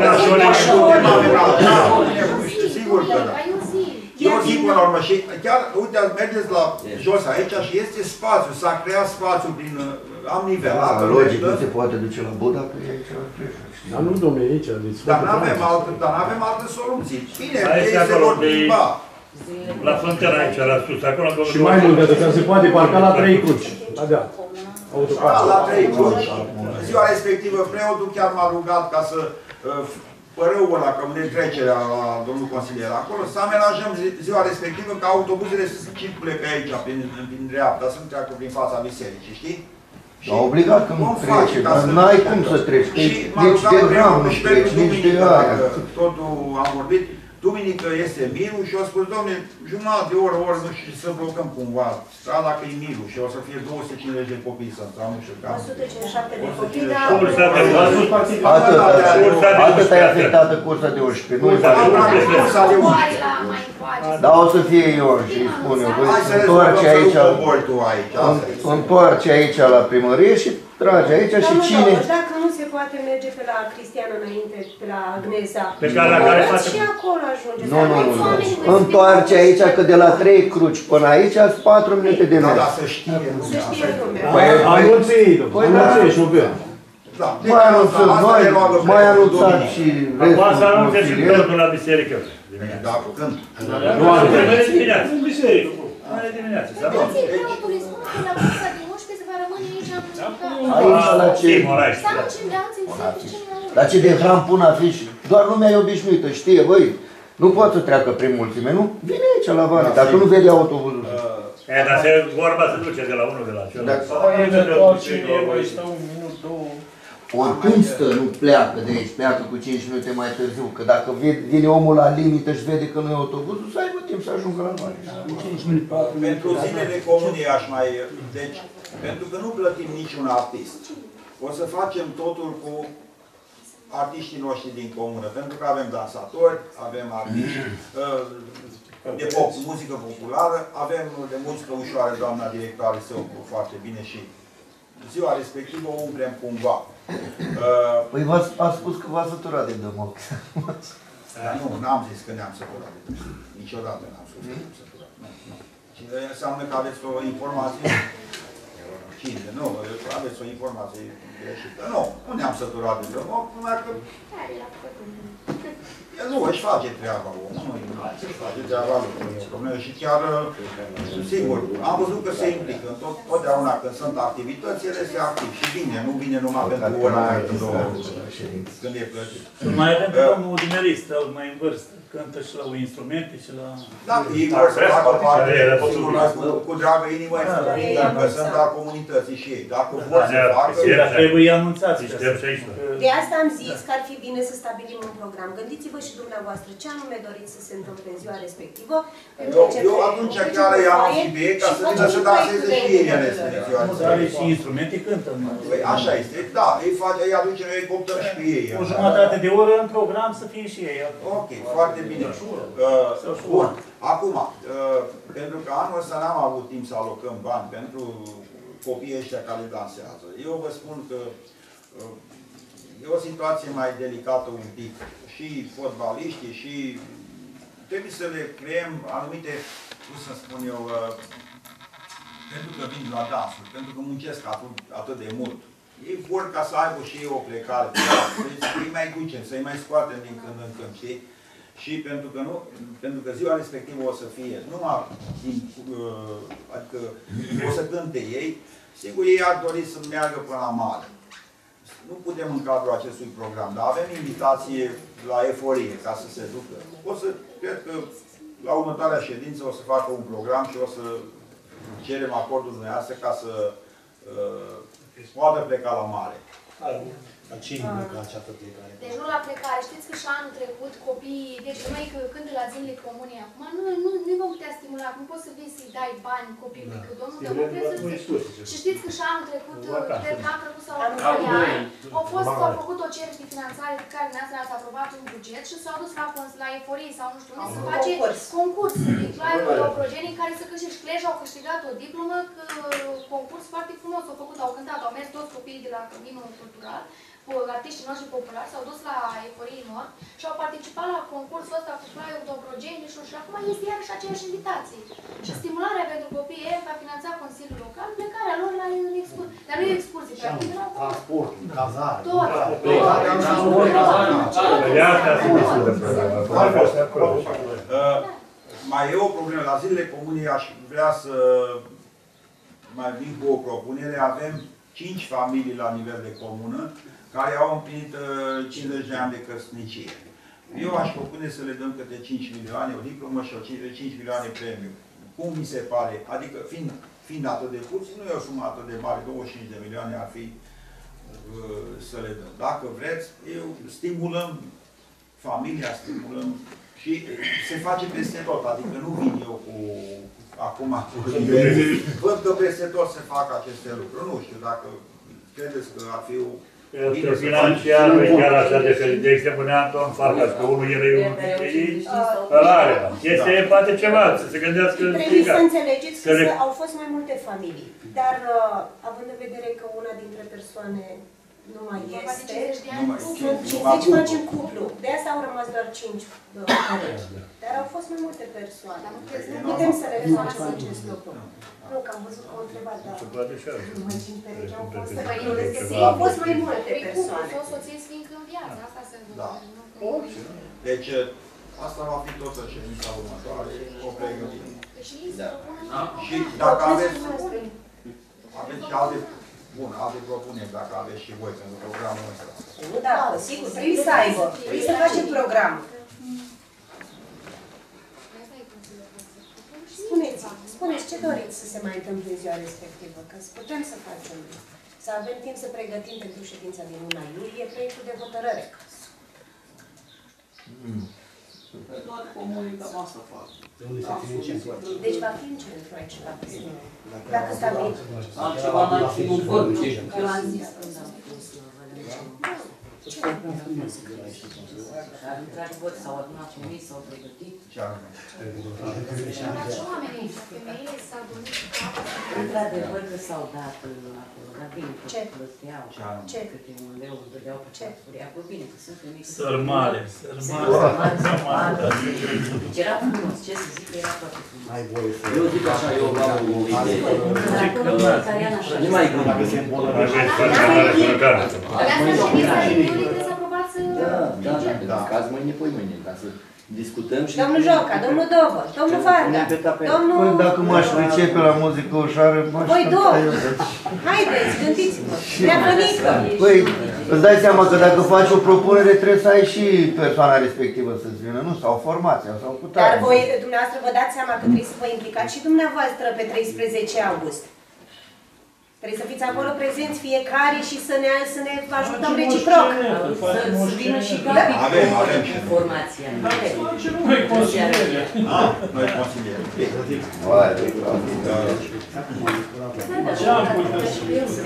[SPEAKER 2] bună. Sigur că da. E o zi până la urmă și chiar, uite, mergeți la jos aici și este spațiu, s-a creat spațiu prin, am nivelat.
[SPEAKER 8] Logic, nu se poate duce la Buda, că e aici la Cleja.
[SPEAKER 5] Dar nu, domnule, aici, deci...
[SPEAKER 2] Dar nu avem altă, dar avem alte soluții. Bine, ei se vor plimba.
[SPEAKER 7] La frontieră aici, la sus, acolo...
[SPEAKER 5] Și mai mult de atât, se poate parca la trei cruci. Da, da. Autocar.
[SPEAKER 2] La trei cruci. Ziua respectivă, preotul chiar m-a rugat ca să... Părăul ăla, că unde trecerea la domnul consilier acolo, să amenajăm ziua respectivă ca autobuzele să se circule pe aici, prin, prin dreapta, să nu treacă prin fața bisericii, știi?
[SPEAKER 8] Și obligat când trece, dar n-ai cum să treci, nici de gram nu treci, nici de aia.
[SPEAKER 2] Totul am vorbit, tu duminică este Miru și o spus, domnule, jumătate de oră, oră, nu știu, să blocăm cumva strada, că e Miru și o să fie două sute cincizeci de copii să intrăm, nu știu, cam.
[SPEAKER 1] o sută cincizeci și șapte de copii, dar...
[SPEAKER 8] Atât ai afectată cursa de unsprezece, nu-i faci. Dar o să fie Ion și îi spune, întoarce aici, întoarce aici la primărie și trage aici și cine...
[SPEAKER 1] Dacă nu se poate merge pe la Cristian înainte, pe la Agnesa,
[SPEAKER 3] pe care la care face...
[SPEAKER 1] și acolo ajunge.
[SPEAKER 8] Nu, nu, nu. Întoarce aici, că de la trei cruci până aici sunt patru minute de mers.
[SPEAKER 2] Da, să știe
[SPEAKER 1] Să știe lumea.
[SPEAKER 5] Anunții, anunții și ubeu.
[SPEAKER 8] Mai anunțăm noi, mai anunțat și restul.
[SPEAKER 3] Acum să anunțe și totul la biserică.
[SPEAKER 2] Da, când?
[SPEAKER 3] Nu anunțe, mâine dimineață. În biserică. Mâine dimineață.
[SPEAKER 6] Dați-i preotului, spune că la cursa de unsprezece se va rămâne aici în
[SPEAKER 8] Aici la ce?
[SPEAKER 6] Să nu cine de alții în serviciu.
[SPEAKER 8] La ce de hram pun afiș? Doar lumea e obișnuită, știe, băi. Nu poate să treacă prin mulțime, nu? Vine aici la vale, dacă nu vede autobuzul.
[SPEAKER 3] E, dar se vorba se duce de la unul de la celălalt.
[SPEAKER 7] Sau e mai stau un minut, două.
[SPEAKER 8] Oricum stă, nu pleacă de aici, pleacă cu cinci minute mai târziu, că dacă vine omul la limită și vede că nu e autobuzul, să aibă timp să ajungă la mare.
[SPEAKER 2] Pentru zilele comune aș mai... Deci, pentru că nu plătim niciun artist, o să facem totul cu artiștii noștri din comună, pentru că avem dansatori, avem artiști de pop, muzică populară, avem de muzică ușoară, doamna directoare se ocupă foarte bine și ziua respectivă o umplem cumva.
[SPEAKER 8] Păi v-ați spus că v-ați săturat de dămoc.
[SPEAKER 2] Nu, n-am zis că ne-am săturat de dămoc. Niciodată n-am spus că ne-am săturat. Și înseamnă că aveți o informație... Cine? Nu, aveți o informație greșită. Nu, nu ne-am săturat de dămoc, numai că... El nu își face treaba omul, nu își face treaba lui. Și chiar, sigur, am văzut că se implică. Tot, totdeauna când sunt activități, ele se activ. Și vine, nu vine numai pentru ora aia când, o, când e plătit.
[SPEAKER 7] Mai avem pe domnul Dimerist, mai în vârstă. Cântă și la instrumente și la...
[SPEAKER 2] Da, ei vor să facă parte, sigur, cu dragă inimă, că sunt al comunității și ei. Dacă vor să facă...
[SPEAKER 7] Dar trebuie anunțați.
[SPEAKER 1] De asta am zis că ar fi bine să stabilim un program. Gândiți-vă și dumneavoastră ce anume doriți să se întâmple în ziua respectivă.
[SPEAKER 2] Eu, eu atunci chiar i-am o idee ca să vină să danseze și ei în ziua
[SPEAKER 7] respectivă. Și instrumente cântă.
[SPEAKER 2] Păi așa este, da, îi, face, îi aducem, îi coptăm și pe ei.
[SPEAKER 7] O jumătate de oră în program să fie și ei.
[SPEAKER 2] Ok, foarte bine. Uh, bun. Acum, uh, pentru că anul ăsta n-am avut timp să alocăm bani pentru copiii ăștia care dansează. Eu vă spun că uh, e o situație mai delicată un pic. Și fotbaliștii, și trebuie să le creăm anumite, cum să spun eu, uh, pentru că vin la dansuri, pentru că muncesc atât, atât de mult. Ei vor ca să aibă și ei o plecare, să-i mai ducem, să-i mai scoatem din când în când, știi? Și pentru că, nu, pentru că ziua respectivă o să fie numai, adică o să cânte ei, sigur ei ar dori să meargă până la mare. Nu putem în cadrul acestui program, dar avem invitație la eforie ca să se ducă. O să, cred că la următoarea ședință o să facă un program și o să cerem acordul dumneavoastră ca să uh, poată pleca la mare.
[SPEAKER 9] Dar cine pleca această plecare?
[SPEAKER 6] Deci nu la plecare. Știți că și anul trecut copiii, deci noi când de la zilele comune acum, nu, nu, nu vom putea stimula, nu poți să vii să-i dai bani copilului, că domnul dă trebuie să... Și știți că și anul trecut, cred că am trecut sau la doi ani, au fost, au făcut o cerere de finanțare pe care ne-ați ați aprobat un buget și s-au dus la, la eforie sau nu știu unde să face concurs. La Europrogenii care să câștige. Cluj au câștigat o diplomă, concurs foarte frumos, au făcut, au cântat, au mers toți copiii de la Căminul Cultural, artiștii noștri populari s-au dus la Eforie Nord și au participat la concursul ăsta cu Flaiul Dobrogeni și acum este iarăși aceeași invitație. Și stimularea pentru copiii ei va finanța Consiliul Local, plecarea lor la excursie. Dar nu e excursie, practic, nu au
[SPEAKER 9] transport, cazare.
[SPEAKER 6] Tot.
[SPEAKER 2] Mai e o problemă. La zilele comune aș vrea să mai vin cu o propunere. Avem cinci familii la nivel de comună care au împlinit cincizeci de ani de căsnicie. Eu aș propune să le dăm câte cinci milioane, o diplomă și o cinci milioane premiu. Cum mi se pare? Adică, fiind, fiind atât de puțin, nu e o sumă atât de mare, douăzeci și cinci de milioane ar fi uh, să le dăm. Dacă vreți, eu stimulăm familia, stimulăm Și se face peste tot, adică nu vin eu cu acum cu văd că peste tot se fac aceste lucruri. Nu știu dacă credeți că ar fi o...
[SPEAKER 10] Este financiar, nu e chiar așa de fel. De exemplu, Neanton Farkas, că unul el e unul dintre ei, ăla are. Este poate ceva, să se gândească...
[SPEAKER 1] Trebuie să înțelegeți că au fost mai multe familii, dar având în vedere că una dintre persoane nu mai este, cincizeci facem cuplu. De asta au rămas doar cinci perechi. Dar au fost mai multe persoane. Nu putem să le facem acest lucru. Nu, că am văzut că au întrebat, dar numai cinci perechi au fost. Au fost mai multe persoane.
[SPEAKER 6] Sau soții fiind în viață, asta se întâmplă.
[SPEAKER 2] Deci, asta va fi tot în ședința următoare, o pregătire. Și dacă aveți, aveți și alte, bun, alte propuneri, dacă aveți și voi pentru programul ăsta.
[SPEAKER 1] Nu, da, sigur, trebuie să aibă. Trebuie să facem program. Spuneți, spuneți ce doriți să se mai întâmple în ziua respectivă, că putem să facem, să avem timp să pregătim pentru ședința din luna iulie proiectul de hotărâre.
[SPEAKER 11] Mm. Doar comunicăm asta fac.
[SPEAKER 1] Deci va fi în centru aici, la piscină. Dacă stabilit.
[SPEAKER 11] Altceva n-ar fi un vot.
[SPEAKER 1] Eu am zis că da.
[SPEAKER 12] Într-adevăr, s-au adunat unii, s-au pregătit.
[SPEAKER 6] Dar ce oameni aici? Femeile s-au adunat cu capul?
[SPEAKER 12] Într-adevăr că s-au dat acolo, dar bine, că
[SPEAKER 1] ce?
[SPEAKER 12] plăteau.
[SPEAKER 1] Ce?
[SPEAKER 12] Câte un leu îți dădeau pe ceasurii. Acolo bine, că sunt femei.
[SPEAKER 7] Sărmale, sărmale.
[SPEAKER 12] Sărmale, deci era frumos, ce să zic, era foarte frumos.
[SPEAKER 11] Eu zic așa, eu am o idee.
[SPEAKER 12] Nu mai gândesc.
[SPEAKER 11] Dacă se îmbolnăvește. Da, da, da. Caz mâine, poi mâine, ca să discutăm și...
[SPEAKER 1] Domnul Joca, domnul Dobă, domnul Varga, domnul...
[SPEAKER 8] Păi dacă m-aș pricepe la muzică ușoară, m-aș
[SPEAKER 1] Voi două,
[SPEAKER 8] cânta eu.
[SPEAKER 1] haideți, gândiți-vă, Neapănică.
[SPEAKER 8] Păi, îți dai seama că dacă faci o propunere, trebuie să ai și persoana respectivă să-ți vină, nu? Sau formația, sau cu tare.
[SPEAKER 1] Dar voi, dumneavoastră, vă dați seama că trebuie să vă implicați și dumneavoastră pe treisprezece august. Trebuie să fiți acolo prezenți fiecare și să ne, să ne ajutăm reciproc.
[SPEAKER 12] Să vină și Gabi cu informația.
[SPEAKER 7] Noi consiliere.
[SPEAKER 2] Noi consiliere.
[SPEAKER 7] Ce am putea să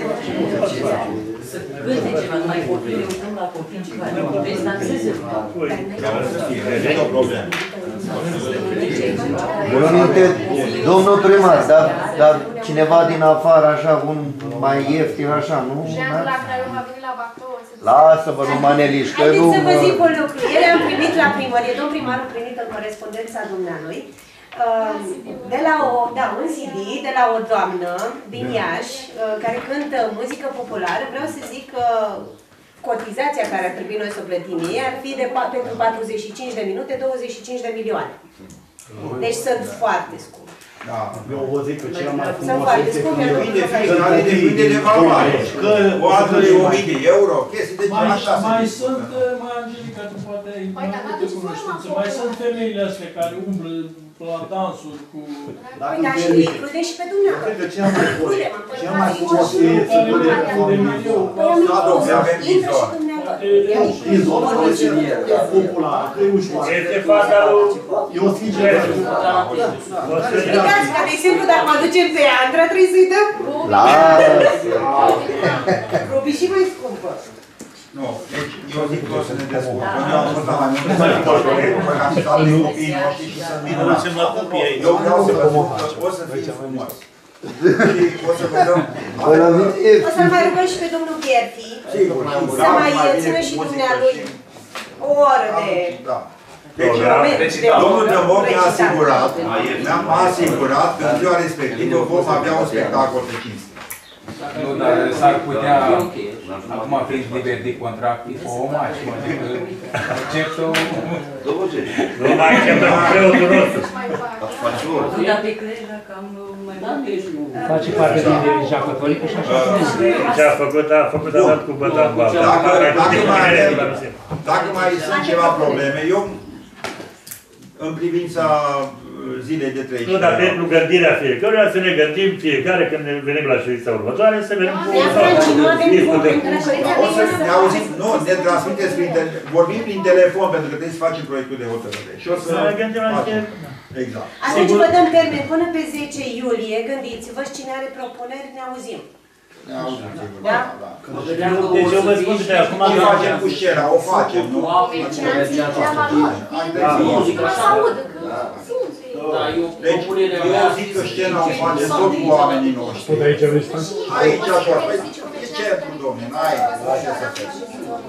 [SPEAKER 12] Să cânte ceva, numai copii, ne uităm la copii ceva, nu trebuie să danseze.
[SPEAKER 2] Nu o problemă.
[SPEAKER 8] Domnul primar, dar, dar cineva din afară, așa, un mai ieftin, așa, nu?
[SPEAKER 6] Jeanul la Craiova a venit la Bacău.
[SPEAKER 8] Lasă-vă, nu mă neliși, că nu...
[SPEAKER 1] Haideți să vă zic un lucru. Ieri am primit la primărie, domn primarul primit în corespondența dumnealui, de la o, da, un C D de la o doamnă din Iași, care cântă muzică populară. Vreau să zic că cotizația care ar trebui noi să o plătim ei ar fi de, pentru patruzeci și cinci de minute, douăzeci și cinci de milioane. Deci sunt foarte scumpi.
[SPEAKER 9] Da, eu vă zic că cel mai
[SPEAKER 1] Sunt foarte scumpi.
[SPEAKER 2] Depinde fiecare, depinde de valoare. O altă e o mie de euro, chestii de genul așa.
[SPEAKER 7] Mai sunt, mai Angelica, tu poate ai mai multe cunoștințe. Mai sunt femeile astea care umblă la dansuri cu...
[SPEAKER 1] Păi da, și include și pe dumneavoastră.
[SPEAKER 9] Cred că cel mai frumos, cel mai frumos e să punem formația.
[SPEAKER 2] Da, domnule, avem izor.
[SPEAKER 9] Izor, popular, că e ușoară.
[SPEAKER 10] Este fata lui...
[SPEAKER 9] Eu sincer,
[SPEAKER 1] Uitați, ca de exemplu, dacă mă ducem pe Andra, trebuie să-i dăm robii și mai scumpă.
[SPEAKER 2] Nu, deci eu zic că o să ne descurcăm. Eu am fost la mai multe să-i ca și toate copiii noștri și să minunat. Eu vreau să vă spun că o să fie frumos. Și o să vă dăm...
[SPEAKER 1] O să-l mai rugăm și pe domnul Gherti să mai țină și dumnealui o oră de...
[SPEAKER 2] Deci, domnul Dămoc ne-a asigurat, ne-am asigurat că în ziua respectivă vom avea un spectacol de cinste.
[SPEAKER 13] Nu, dar s-ar putea, acum fiind liber de contract, o omaș, mă zic că acceptă o...
[SPEAKER 10] Nu mai acceptă preotul nostru.
[SPEAKER 12] Nu, dar pe Cleja cam mai multe.
[SPEAKER 5] Face parte din religia catolică și așa.
[SPEAKER 10] Ce a făcut, a făcut, a dat cu bătac bal.
[SPEAKER 2] Dacă mai sunt ceva probleme, eu, în privința zilei de trei.
[SPEAKER 10] Nu, dar pentru gândirea fiecăruia să ne gândim fiecare când ne venim la ședința următoare, să venim cu
[SPEAKER 2] o să ne auzim, nu, ne transmiteți prin telefon, vorbim prin telefon pentru că trebuie să facem proiectul de hotărâre. Și o să
[SPEAKER 10] ne gândim la
[SPEAKER 2] facem. Exact.
[SPEAKER 1] Atunci vă dăm termen până pe zece iulie, gândiți-vă și cine are propuneri, ne auzim.
[SPEAKER 2] Ne auzim, sigur.
[SPEAKER 1] Da?
[SPEAKER 10] Deci eu vă spun de acum...
[SPEAKER 2] O facem cu scena, o facem, nu? Deci, eu zic că scena o facem tot cu oamenii noștri.
[SPEAKER 5] Tot aici lista?
[SPEAKER 2] Aici, așa, păi, e centru, domne, n-ai, lasă să fie.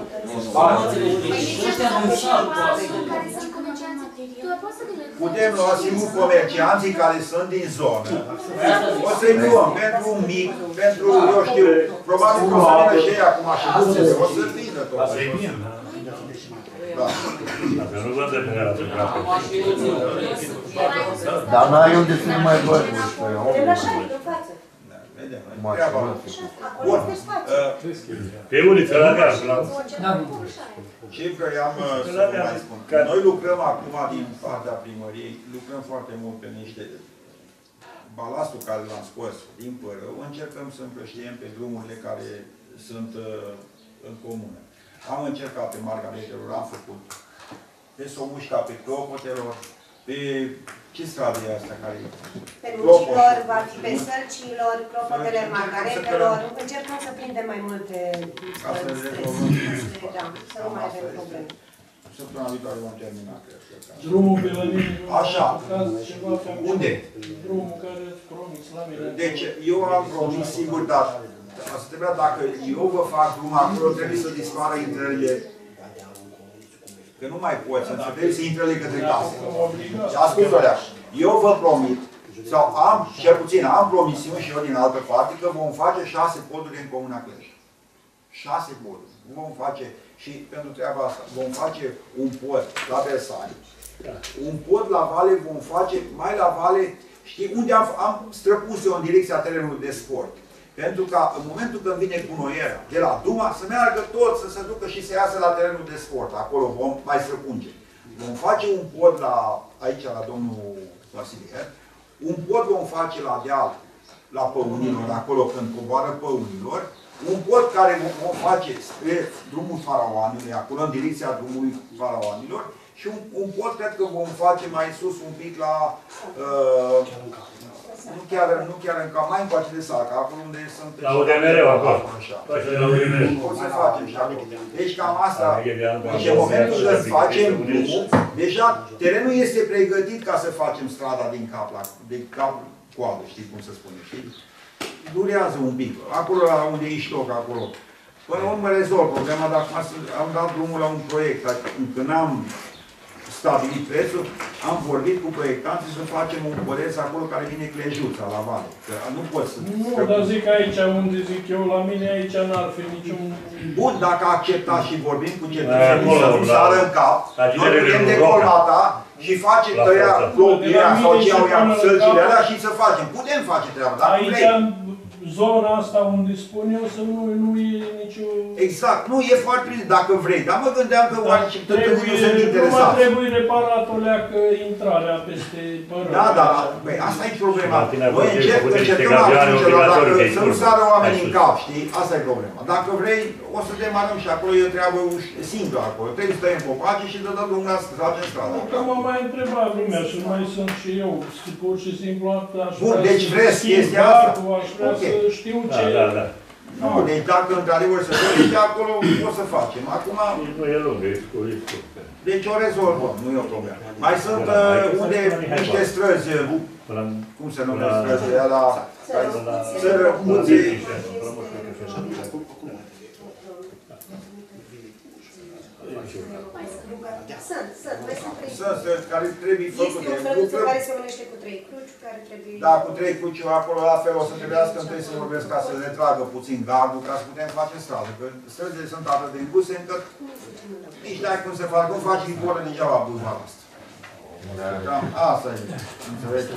[SPEAKER 2] Putem lua singur comercianții care sunt din zonă. O să-i luăm pentru un mic, pentru, eu știu, probabil că o să vină și ei acum așenuțele, o să vină tot. Da.
[SPEAKER 10] Nu văd de pe
[SPEAKER 8] Dar n-ai unde să ne mai bagi, mă, ăștia.
[SPEAKER 1] Vedem așa, în față.
[SPEAKER 2] Vedem, treaba. Bun.
[SPEAKER 10] Pe uliță, la gaz.
[SPEAKER 2] Ce vreau să vă mai spun? Noi lucrăm acum din partea primăriei, lucrăm foarte mult pe niște balastul care l-am scos din Părău, încercăm să împrăștiem pe drumurile care sunt în comună. Am încercat pe Margaretelor, am făcut pe Somușca, pe Clopotelor, pe ce stradă e asta care e?
[SPEAKER 1] Pe Muncilor, va fi pe Sălcilor, Clopotele, Margaretelor. Încercăm să prindem mai multe străzi. Da, să nu mai avem probleme.
[SPEAKER 2] Săptămâna viitoare vom termina, cred.
[SPEAKER 7] Drumul pe la mine.
[SPEAKER 2] Așa. Unde?
[SPEAKER 7] Drumul care îți promis la mine.
[SPEAKER 2] Deci, eu am promis, sigur, dar asta trebuia, dacă eu vă fac drum acolo, trebuie să dispară intrările. Că nu mai poți, însă trebuie să intrările către case. Și ascultă-lea, eu vă promit, sau am, cel puțin, am promisiuni și eu din altă parte, că vom face șase poduri în Comuna Cluj. Șase poduri. Vom face, și pentru treaba asta, vom face un pod la Bersani. Un pod la Vale vom face, mai la Vale, știi, unde am, am străpus eu în direcția terenului de sport. Pentru că în momentul când vine gunoiera de la Duma, să meargă tot, să se ducă și să iasă la terenul de sport. Acolo vom mai străpunge. Vom face un pod la, aici la domnul Vasilier, un pod vom face la deal, la Păunilor, acolo când coboară Păunilor, un pod care vom face spre drumul Faraoanului, acolo în direcția drumului Faraoanilor, și un, un pod cred că vom face mai sus un pic la... Uh, Nu chiar, nu chiar încă, mai încoace de Saca, acolo unde sunt...
[SPEAKER 10] La U D M R-ul acolo.
[SPEAKER 2] O să facem și acolo. Deci cam asta, deci în momentul când facem drumul, deja terenul este pregătit ca să facem strada din cap, la, de cap coadă, știi cum să spune, știi? Durează un pic. Acolo, la unde e Iștoc, acolo. Până la urmă rezolv problema, dar am dat drumul la un proiect, încă n-am stabilit prețul, am vorbit cu proiectanții să facem un păreț acolo care vine Clejuța, la Vale. Că nu poți să...
[SPEAKER 7] Nu, dar zic aici, unde zic eu, la mine aici n-ar fi niciun...
[SPEAKER 2] Bun, dacă acceptați și vorbim cu cetățenii să nu sară în cap, noi putem decolata și face tăia clopierea sau ce au ea sălcile alea și să facem. Putem face treaba, dar
[SPEAKER 7] aici, zona asta unde spun eu, să nu, nu e nicio...
[SPEAKER 2] Exact, nu, e foarte bine dacă vrei, dar mă gândeam că oare și tătămii nu sunt interesați.
[SPEAKER 7] Nu trebuie reparat o leacă intrarea peste Părău.
[SPEAKER 2] Da, da, băi, asta e problema. Noi încep, încercăm atunci, dar dacă să nu sară oamenii în cap, știi? Asta e problema. Dacă vrei, o să demarăm și acolo, e o treabă simplă acolo. Trebuie să tăiem copaci și să dăm drumul la strage în stradă.
[SPEAKER 7] Că mă mai întreba lumea și mai sunt și eu, pur și simplu aș
[SPEAKER 2] Bun, deci vreți chestia asta?
[SPEAKER 7] Aș vrea să știu ce...
[SPEAKER 10] Da, da, da.
[SPEAKER 2] Nu, deci dacă într-adevăr să vrei, de acolo o să facem. Acum...
[SPEAKER 10] Nu e lungă, e scurt.
[SPEAKER 2] Deci o rezolvăm, nu e o problemă. Mai sunt unde niște străzi, cum se numesc străzile, la Țărăcuțe.
[SPEAKER 1] Sunt, sunt, mai sunt trei.
[SPEAKER 2] Sunt străzi care trebuie făcute.
[SPEAKER 1] Este o străduță care se unește cu trei cruci, care trebuie...
[SPEAKER 2] Da, cu trei cruci, acolo la fel o să trebuiască întâi să vorbesc ca să le tragă puțin gardul, ca să putem face stradă. Că străzile sunt atât de înguse încât nici n-ai cum să fac, nu faci din poră degeaba bulvarul ăsta. Cam asta e, înțelegi?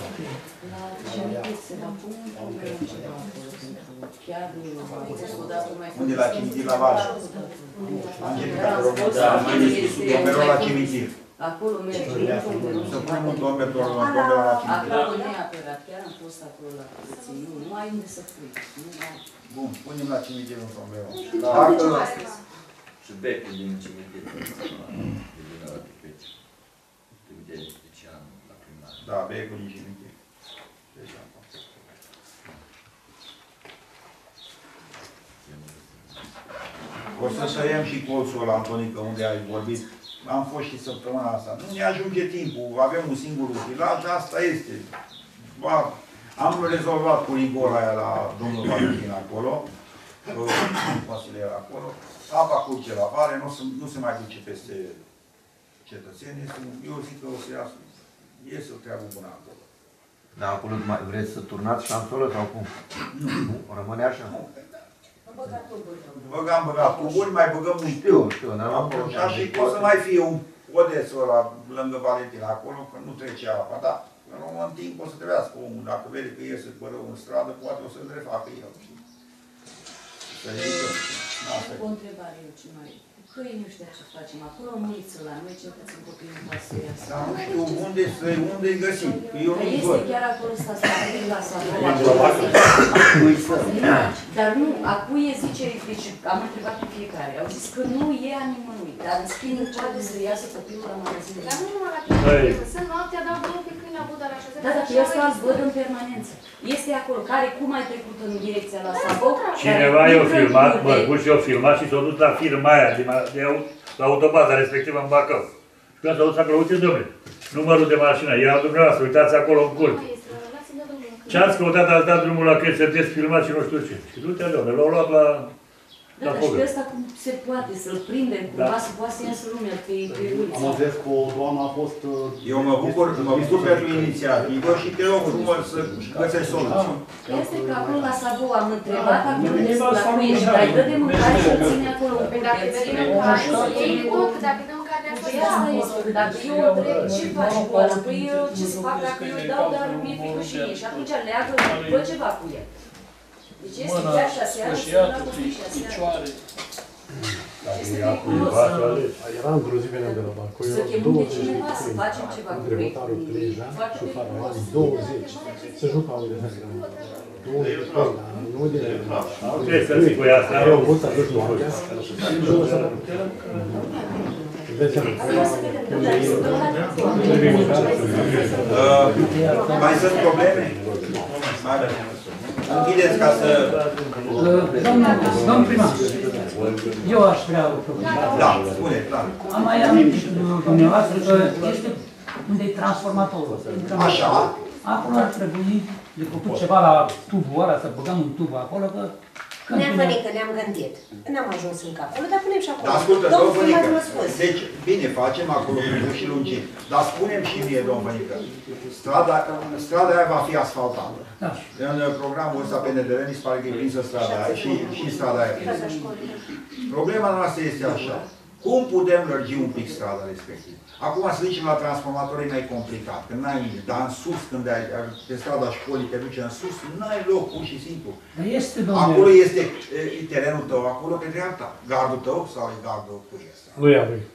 [SPEAKER 2] Unde la cimitir la Vale? Angelica, te rog, mereu la cimitir.
[SPEAKER 12] Acolo merge într-un de nu
[SPEAKER 2] Să
[SPEAKER 12] se
[SPEAKER 2] punem
[SPEAKER 12] poate.
[SPEAKER 2] un dormitor la dormitor la cimitir.
[SPEAKER 12] Acolo neapărat, chiar am fost acolo la poliție. Nu, nu ai unde să pui. Nu ai.
[SPEAKER 2] Bun, punem la cimitir un sombrero.
[SPEAKER 1] Dacă...
[SPEAKER 11] Și becul din cimitir. De ce am la primar.
[SPEAKER 2] Da, becul din cimitir. O să tăiem și colțul ăla, Antonică, unde ai vorbit. Am fost și săptămâna asta. Nu ne ajunge timpul, avem un singur utilaj, asta este. Ba, am rezolvat cu rigora aia la domnul Valentin acolo, consilier acolo. Apa curge la vale, nu se, nu se mai duce peste cetățeni. Eu zic că o să iasă, iese o treabă bună acolo.
[SPEAKER 8] Dar acolo mai vreți să turnați șansolă sau cum? Nu. Rămâne așa?
[SPEAKER 2] Băgam, băgat tuburi, mai băgăm un
[SPEAKER 8] știu, știu, dar
[SPEAKER 2] acolo, așa, și poate să mai fie un podețul ăla lângă Valentin acolo, că nu trece apa, dar în timp o să trebuiască omul, dacă vede că iese cu rău în stradă, poate o să-l refacă el. Să ridicăm.
[SPEAKER 12] O întrebare eu ce mai... Păi nu știu ce facem. Acolo în uliță la noi, cel puțin copiii nu poate să iasă.
[SPEAKER 2] Dar nu știu unde să-i unde găsim, că eu nu
[SPEAKER 12] este
[SPEAKER 2] văd.
[SPEAKER 12] chiar acolo staționat la salon. Dar nu, acuie zice, deci am întrebat pe fiecare, au zis că nu e a nimănui, dar în schimb poate să iasă copilul la magazin.
[SPEAKER 6] Dar nu numai la tine, sunt noaptea, dau drumul pe câinea Buda la șosea.
[SPEAKER 12] Da, dacă eu stau văd în permanență. Este acolo, care cum ai trecut în direcția la Sabou?
[SPEAKER 10] Cineva i-a filmat, Mărguș i-a filmat și s-a dus la firma aia, de la autobaza respectivă în Bacău. Și când s-a dus acolo, uite, domnule, numărul de mașină, era dumneavoastră, uitați acolo în curte. Ce ați căutat, ați dat drumul la că sunteți filmat și nu știu ce. Și du-te, domnule, l-au luat la...
[SPEAKER 12] Da, dar și pe ăsta cum se poate, să-l prindem, cumva să poate să iasă lumea pe uliță.
[SPEAKER 5] Am înțeles că o doamnă a fost...
[SPEAKER 2] Eu mă bucur, mă bucur pentru inițiativă și te rog frumos să găsești soluții.
[SPEAKER 12] Este că acolo la Sabou am întrebat, acolo la cuie și dar îi dă de mâncare și îl ține acolo în curte.
[SPEAKER 6] Dacă îi dă mâncare, să iei tot, dacă îi dă mâncare,
[SPEAKER 12] Păi asta este, dacă eu o întreb, ce faci cu ăla? Păi ce să fac dacă eu îi dau, dar mi-e frică și mie. Și atunci leagă, fă ceva cu el. Deci este chiar și aseară, să la copii și aseară. Este periculos.
[SPEAKER 5] Era îngrozit venea de la Bacău.
[SPEAKER 12] Să chemăm pe cineva să facem ceva cu ei.
[SPEAKER 5] Întrebătarul treizeci de ani și fără ani douăzeci. Se jucau de așa. douăzeci de ani, nu de la...
[SPEAKER 10] Trebuie să zic cu ea asta.
[SPEAKER 5] Are o vârstă atât noaptea.
[SPEAKER 2] Mai sunt probleme? Închideți ca să...
[SPEAKER 14] Domnul primar, eu aș vrea o problemă.
[SPEAKER 2] Da, spune, clar.
[SPEAKER 14] Am mai amintit dumneavoastră că este unde e transformatorul.
[SPEAKER 2] Așa.
[SPEAKER 14] Acolo ar trebui de făcut ceva la tubul ăla, să băgăm un tub acolo, că...
[SPEAKER 1] Ne-am fănică, ne-am gândit. N-am ajuns încă acolo, dar punem și acolo.
[SPEAKER 2] Dar ascultă,
[SPEAKER 1] domnul
[SPEAKER 2] domnul Fănică,
[SPEAKER 1] răspuns.
[SPEAKER 2] deci, bine, facem acolo cu și lungit. Dar spunem și mie, domnul Fănică, strada, strada aia va fi asfaltată.
[SPEAKER 14] Da.
[SPEAKER 2] În programul ăsta pe N D R mi se pare că e prinsă strada aia și, și strada aia prinsă. Problema noastră este așa. Cum putem lărgi un pic strada respectivă? Acum să zicem la transformator e mai complicat, că n-ai nimic, dar în sus, când ai, pe strada școlii te duce în sus, n-ai loc, pur și simplu.
[SPEAKER 14] Este, domnule.
[SPEAKER 2] Acolo este e, terenul tău, acolo pe dreapta. Gardul tău sau e gardul cui este?
[SPEAKER 5] Lui a lui.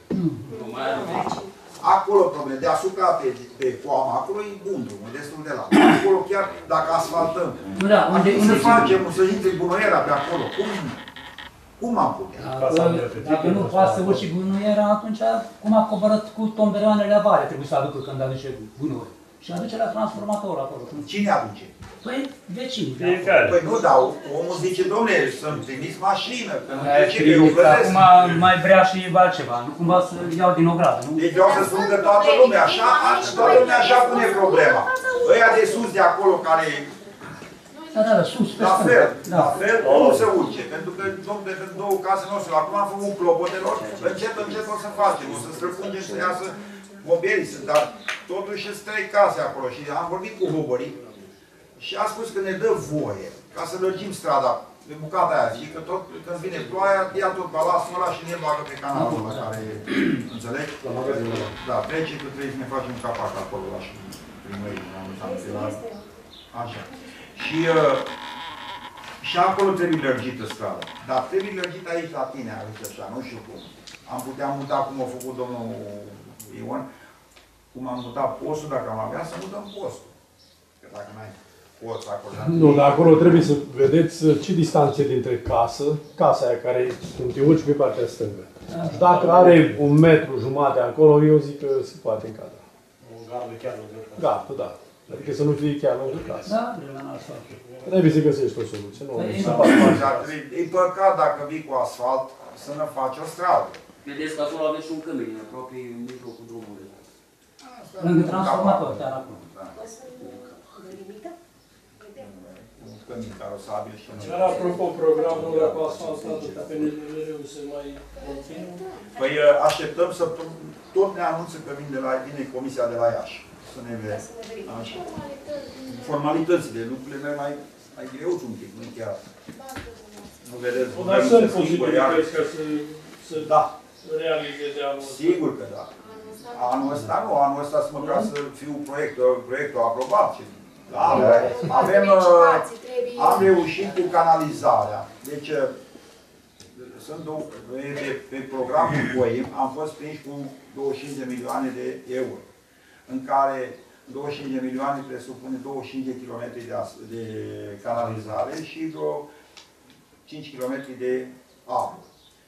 [SPEAKER 2] Acolo probleme, deasupra pe, pe coama, acolo e bun drumul, destul de lat. Acolo chiar dacă asfaltăm,
[SPEAKER 14] da, unde,
[SPEAKER 2] să
[SPEAKER 14] unde
[SPEAKER 2] facem, să intre gunoiera pe acolo, cum? Cum am putea?
[SPEAKER 14] Dacă, dacă nu poate să urci gunoiera, atunci cum a coborât cu tomberoanele la vale, trebuie să aducă când aduce gunoi. Și aduce la transformator acolo.
[SPEAKER 2] Cine aduce?
[SPEAKER 14] Păi, vecini.
[SPEAKER 2] Păi nu, dar omul zice, domnule, să-mi trimiți mașină, că nu
[SPEAKER 14] Aia
[SPEAKER 2] zice că eu
[SPEAKER 14] trimis,
[SPEAKER 2] plătesc.
[SPEAKER 14] acum mai vrea și altceva, nu cumva să iau din ogradă, nu?
[SPEAKER 2] Deci vreau să spun că toată lumea așa, toată lumea așa pune problema. Ăia de sus de acolo care...
[SPEAKER 14] Da, da, da, sus, pe
[SPEAKER 2] La
[SPEAKER 14] stânga.
[SPEAKER 2] fel,
[SPEAKER 14] Da.
[SPEAKER 2] la fel, nu se urce, pentru că, domnule, pentru două case nu o să... Acum am făcut clopotelor, încet, încet o să facem, o să străpungem să iasă bombierii, dar totuși sunt trei case acolo și am vorbit cu Hobării și a spus că ne dă voie ca să lărgim strada, pe bucata aia, zice că tot, când vine ploaia, ia tot balasul ăla și ne bagă pe canalul ăla care, înțelegi? Da, trece că trebuie să ne facem un capac acolo la și primării, așa. Și, uh, și acolo trebuie lărgită strada. Dar trebuie lărgită aici la tine, aici așa, nu știu cum. Am putea muta cum a făcut domnul Ion, cum am mutat postul, dacă am avea, să mutăm postul. Că dacă n-ai post acolo...
[SPEAKER 5] Nu, dar acolo trebuie să vedeți ce distanță e dintre casă, casa aia care e în Tiul și pe partea stângă. Și dacă are un metru jumate acolo, eu zic că se poate încadra.
[SPEAKER 7] O gardă chiar lângă casă.
[SPEAKER 5] Gata, da. Adică să nu fie chiar lângă casă.
[SPEAKER 14] Da,
[SPEAKER 5] trebuie să găsești o soluție. Nu,
[SPEAKER 2] e păcat dacă vii cu asfalt să ne faci o stradă.
[SPEAKER 11] Vedeți că acolo aveți și un cămin, aproape în mijlocul drumului.
[SPEAKER 14] Lângă transformator, chiar acolo.
[SPEAKER 2] Un cămin carosabil și...
[SPEAKER 7] Dar apropo, programul ăla cu asfaltat pe P N L R se mai continuă?
[SPEAKER 2] Păi așteptăm să... Tot ne anunță că vine, de la, vine comisia de la Iași. Să ne vedem. Așa. Formalitățile, lucrurile merg mai, mai greu un pic, nu chiar. Nu vedeți?
[SPEAKER 7] Dar sunt posibilități ca să, să
[SPEAKER 2] da.
[SPEAKER 7] realizeze anul ăsta.
[SPEAKER 2] Sigur că da. Anul ăsta nu, anul ăsta să măcar să fiu proiectul, proiectul aprobat. Da, avem, am reușit cu canalizarea. Deci, sunt două, pe, pe programul C O I M am fost prinși cu douăzeci și cinci de milioane de euro, în care douăzeci și cinci de milioane presupune douăzeci și cinci de kilometri de, de canalizare și vreo cinci kilometri de apă.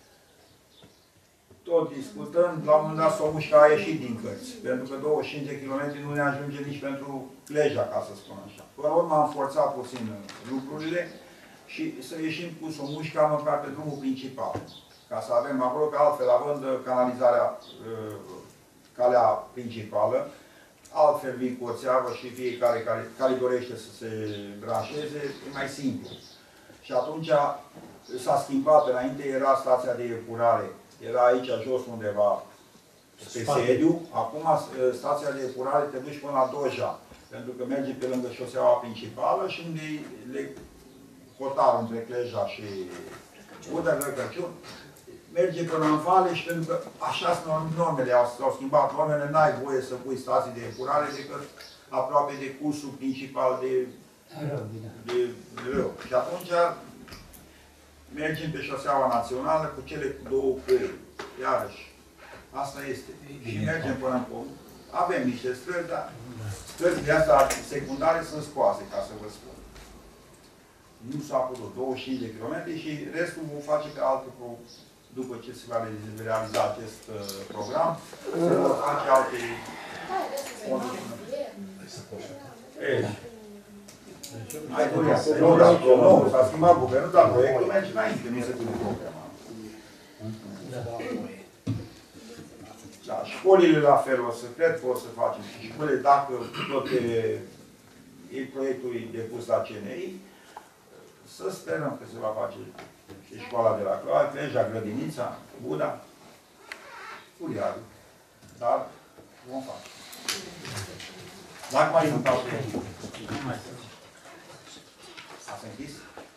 [SPEAKER 2] Tot discutând, la un moment dat Somușca a ieșit din cărți, pentru că douăzeci și cinci de kilometri nu ne ajunge nici pentru Cleja, ca să spun așa. Până la urmă am forțat puțin lucrurile și să ieșim cu Somușca măcar pe drumul principal. Ca să avem acolo, că altfel, având canalizarea, calea principală, altfel vii cu o țeavă și fiecare care, care dorește să se branșeze, e mai simplu. Și atunci s-a schimbat, înainte era stația de epurare, era aici jos undeva pe sediu, acum stația de epurare te duci până la Doja, pentru că merge pe lângă șoseaua principală și unde le hotarul între Cleja și Udă, Răcăciun, merge până în vale și pentru că așa sunt normele, s-au schimbat normele, n-ai voie să pui stații de epurare decât aproape de cursul principal de, de, de râu. Și atunci mergem pe șoseaua națională cu cele două căi. Iarăși, asta este. Și mergem până în punct. Avem niște străzi, dar străzile astea secundare sunt scoase, ca să vă spun. Nu s-a putut douăzeci și cinci de kilometri și restul vom face pe alte, după ce se va realiza acest uh, program, se vor face alte fonduri. Hai, nu, dar nu, s-a schimbat guvernul, dar proiectul merge înainte, nu se pune problema. Da, școlile la fel o să, cred că o să facem și școlile, dacă tot e, e proiectul depus la C N I, să sperăm că se va face și școala de la Cloaie, Cleja, Grădinița, Buda, Furiarul, dar vom face. Dacă mai sunt alte... Ați închis?